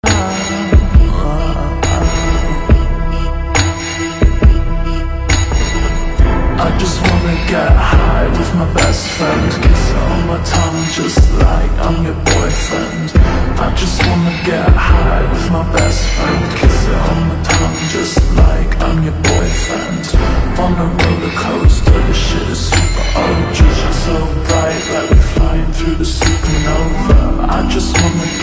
I just wanna get high with my best friend, kiss it on my tongue just like I'm your boyfriend. I just wanna get high with my best friend, kiss it on my tongue just like I'm your boyfriend. On a roller coaster, the shit is super ultra, so bright like we're flying through the supernova. I just wanna